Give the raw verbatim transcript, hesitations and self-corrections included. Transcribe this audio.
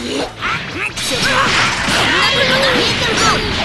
そんなことが見えてるぞ。